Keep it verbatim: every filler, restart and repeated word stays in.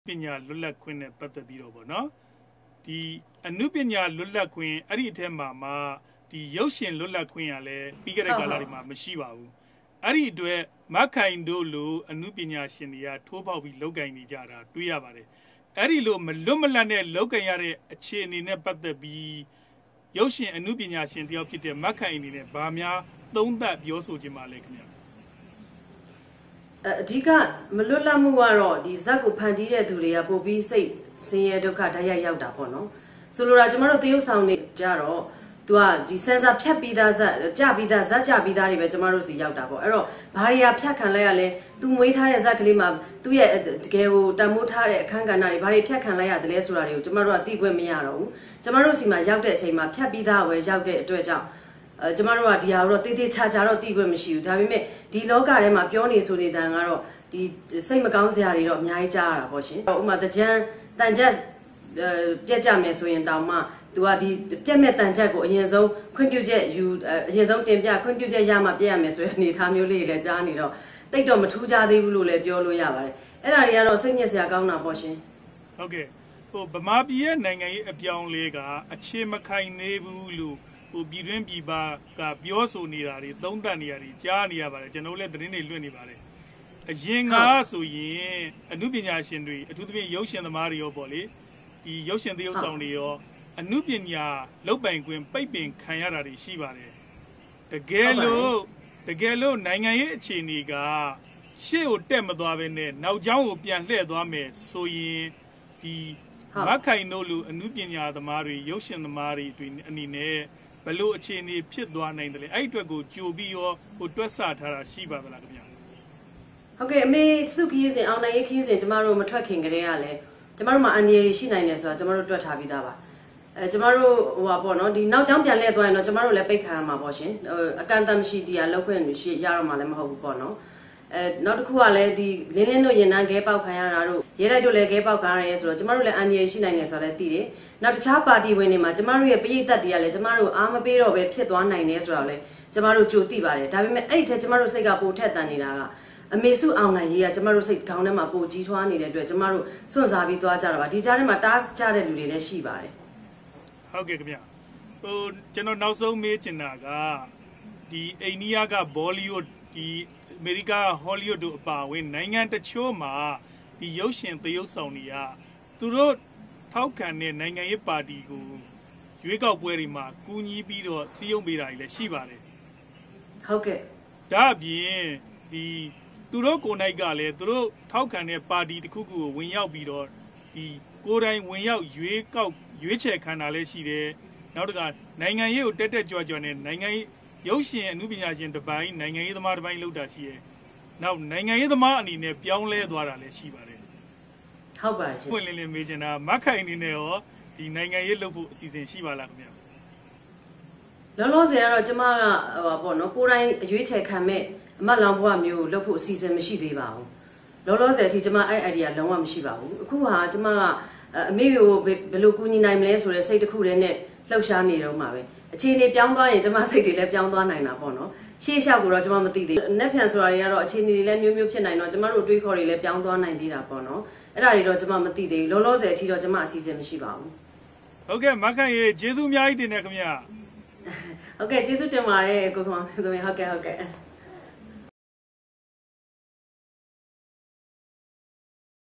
ပညာလွတ်လပ်ခွင့်နဲ့ပတ်သက်ပြီးတော့ဗောနော်ဒီအနုပညာလွတ်လပ်ခွင့်အဲ့ဒီအထက်မှာမှဒီရုပ်ရှင်လွတ်လပ်ခွင့်ရလဲပြီးခဲ့တဲ့ကာလတွေမှာမရှိပါဘူးအဲ့ဒီအတွက်မခိုင်တို့လိုအနုပညာရှင်တွေကထိုးပေါက်ပြီးလောက်ကင်နေကြတာတွေ့ရပါတယ်အဲ့ဒီလိုမလွတ်မလပ်နဲ့လောက်ကင်ရတဲ့အခြေအနေနဲ့ပတ်သက်ပြီးရုပ်ရှင်အနုပညာရှင်တယောက်ဖြစ်တဲ့မခိုင်အနေနဲ့ဗာများသုံးသပ်ပြောဆိုခြင်းပါလဲခင်ဗျာအဓိကမလွတ်လပ်မှုကတော့ဒီဇက်ကိုဖန်တီးတဲ့သူတွေကပို့ပြီးစိတ်ဆင်းရဲဒုက္ခဓာတ်ရိုက်ရောက်တာပေါ့နော်ဆိုလိုတာကျမတို့တရုတ်ဆောင်နေကြတော့သူကဒီဆန်ဆာဖြတ်ပြီးသားဇက်ကြပြီးသားဇက်ကြပြီးသားတွေပဲကျမတို့စီရောက်တာပေါ့အဲ့တော့ဘာတွေကဖြတ်ခံလိုက်ရလဲသူမွေးထားတဲ့ဇက်ကလေးမှာသူ့ရဲ့တကယ်ကိုတမိုးထားတဲ့အခန်းကဏ္ဍတွေဘာတွေဖြတ်ခံလိုက်ရတယ်လဲဆိုတာတွေကိုကျမတို့ကသိခွင့်မရတော့ဘူးကျမတို့စီမှာရောက်တဲ့အချိန်မှာဖြတ်ပြီးသားပဲရောက်တဲ့အတွက်ကြောင့်အဲကျမတို့ကဒီဟာတော့တေးသေးချာချာတော့သိခွင့်မရှိဘူးဒါပေမဲ့ဒီလောကထဲမှာပြောနေဆိုနေတဲ့ကတော့ဒီစိတ်မကောင်းစရာတွေတော့အများကြီးကြားရတာပေါ့ရှင်ဥပမာတကြံတန်ချက်ပြက်ကြမယ်ဆိုရင်တောင်မှသူကဒီပြက်မဲ့တန်ချက်ကိုအရင်ဆုံးခွင့်ပြုချက်ယူအရင်ဆုံးတင်ပြခွင့်ပြုချက်ရမှပြက်ရမယ်ဆိုတဲ့အနေအထားမျိုးလေးတွေလည်းကြားနေတော့တိတ်တော့မထူးခြားသေးဘူးလို့လည်းပြောလို့ရပါတယ်အဲ့ဒါတွေကတော့စိတ်ညစ်စရာကောင်းတာပေါ့ရှင်ဟုတ်ကဲ့ဟိုဗမာပြည်ရဲ့နိုင်ငံရေးအပြောင်းလဲကအခြေမခိုင်နေဘူးလို့ဟိုပြည်တွင်းပြည်ပကပြောဆိုနေတာတွေသုံးသပ်နေတာတွေကြားနေရပါတယ်ကျွန်တော်လည်းသတင်းတွေလွှင့်နေပါတယ်အရင်ကဆိုရင်အမှုပညာရှင်တွေအထူးသဖြင့်ရုပ်ရှင်သမားတွေရောပေါ့လေဒီရုပ်ရှင်သရုပ်ဆောင်တွေရောအမှုပညာလုပ်ပိုင်ခွင့်ပိတ်ပင်ခံရတာတွေရှိပါတယ်တကယ်လို့တကယ်လို့နိုင်ငံရေးအခြေအနေကရှေ့ကိုတက်မသွားဘဲနဲ့နောက်ကျောင်းကိုပြန်လှည့်သွားမယ်ဆိုရင်ဒီမခိုင်တို့လူအမှုပညာသမားတွေရုပ်ရှင်သမားတွေတွေအနေနဲ့ဘလို့အခြေအနေဖြစ်သွားနိုင်တယ်လေအဲ့အတွက်ကိုကြိုပြီးရောဟိုတွက်ဆထားတာရှိပါသလားခင်ဗျာဟုတ်ကဲ့အမေစုခီးစဉ်အောင်နိုင်ရေးခီးစဉ်ကျမတို့မထွက်ခင်ကတည်းကလည်းကျမတို့မှာအန်ဒီရီရှိနိုင်တယ်ဆိုတာကျမတို့တွက်ထားပြီးသားပါအဲကျမတို့ဟိုပါပေါ့နော်ဒီနောက်ကျောင်းပြန်လဲသွားရင်တော့ကျမတို့လည်းပိတ်ခံရမှာပေါ့ရှင်ဟိုအကန့်အသတ်မရှိတရားလောက်ခွင့်ရှိရတော့မှလည်းမဟုတ်ဘူးပေါ့နော်အဲနောက်တစ်ခုကလည်းဒီလင်းလင်းတို့ရင်နှန်းခဲပေါက်ခံရတာတို့ရဲတိုက်တို့လည်းခဲပေါက်ခံရရဲဆိုတော့ကျမတို့လည်းအန်ဒီရီရှိနိုင်တယ်ဆိုတာလည်းသိတယ်နောက်တခြားပါတီဝင်တွေမှာကျမတို့ရဲ့ပရိသတ်တွေကလည်းကျမတို့အားမပေးတော့ပဲဖြစ်သွားနိုင်တယ်ဆိုတာလည်းကျမတို့ကြိုသိပါတယ်ဒါပေမဲ့အဲ့ဒီထက်ကျမတို့စိတ်ကပိုထက်တန်နေတာကအမေစုအောင်နိုင်ရေးကကျမတို့စိတ်ခေါင်းထဲမှာပိုကြီးထွားနေတဲ့အတွက်ကျမတို့စွန့်စားပြီးသွားကြတာပါဒီကြားထဲမှာတားကြတဲ့လူတွေလည်းရှိပါတယ်ဟုတ်ကဲ့ခင်ဗျဟိုကျွန်တော်နောက်ဆုံးမေးချင်တာကဒီအိန္ဒိယကဘောလီဝုဒ်ဒီအမေရိကဟောလီဝုဒ်တို့အပါအဝင်နိုင်ငံတချို့မှာဒီရုပ်ရှင်သရုပ်ဆောင်တွေကသူတို့ထောက်ခံတဲ့နိုင်ငံရေးပါတီကိုရွေးကောက်ပွဲတွေမှာကူညီပြီးတော့စီးရုံးပေးတာတွေလည်းရှိပါတယ်ဟုတ်ကဲ့ဒါအပြင်ဒီသူတို့ကိုယ်၌ကလည်းသူတို့ထောက်ခံတဲ့ပါတီတစ်ခုခုကိုဝင်ရောက်ပြီးတော့ဒီကိုယ်တိုင်ဝင်ရောက်ရွေးကောက်ရွေးချယ်ခံတာလည်းရှိတယ်နောက်တစ်ခါနိုင်ငံရေးကိုတက်တက်ကြွကြွနဲ့နိုင်ငံရေးရုပ်ရှင်အမှုပညာရှင်တစ်ပိုင်းနိုင်ငံရေးသမားတစ်ပိုင်းလုပ်တာရှိတယ်နောက်နိုင်ငံရေးသမားအနေနဲ့ပြောင်းလဲသွားတာလည်းရှိပါတယ်ဟုတ်ပါရှင်ပွင့်လင်းလင်းမေးချင်တာမခိုင်အနေနဲ့ရောဒီနိုင်ငံရေးလုပ်ဖို့အစီအစဉ်ရှိပါလားခင်ဗျာလောလောဆယ်ကတော့ကျမကဟိုပါပေါ့နော်ကိုယ်တိုင်အရွေးချယ်ခံမဲ့အမတ်လောင်ဘွားမျိုးလုပ်ဖို့အစီအစဉ်မရှိသေးပါဘူးလောလောဆယ်အထိကျမအဲ့ idea လုံးဝမရှိပါဘူးအခုဟာကျမကအမေကိုဘယ်လိုကူညီနိုင်မလဲဆိုတဲ့စိတ်တစ်ခုတည်းနဲ့လှုပ်ရှားနေတော့မှာပဲအခြေအနေပြောင်းသွားရင်ကျမစိတ်တွေလည်းပြောင်းသွားနိုင်တာပေါ့နော်ရှေ့လျှောက်ကိုတော့ကျမမသိသေးဘူး။နက်ဖြန်ဆိုတာတွေကတော့အခြေအနေတွေလည်းမျိုးမျိုးဖြစ်နိုင်တော့ကျမတို့တွေးခေါ်တွေလည်းပြောင်းသွားနိုင်သေးတာပေါ့နော်အဲ့ဒါတွေတော့ကျမမသိသေးဘူးလောလောဆယ်အထိတော့ကျမအစီအစဉ်မရှိပါဘူးဟုတ်ကဲ့မခိုင်ရေကျေးဇူးအများကြီးတင်တယ်ခင်ဗျာဟုတ်ကဲ့ကျေးဇူးတင်ပါတယ်ကိုခွန်ဆိုရင်ဟုတ်ကဲ့ဟုတ်ကဲ့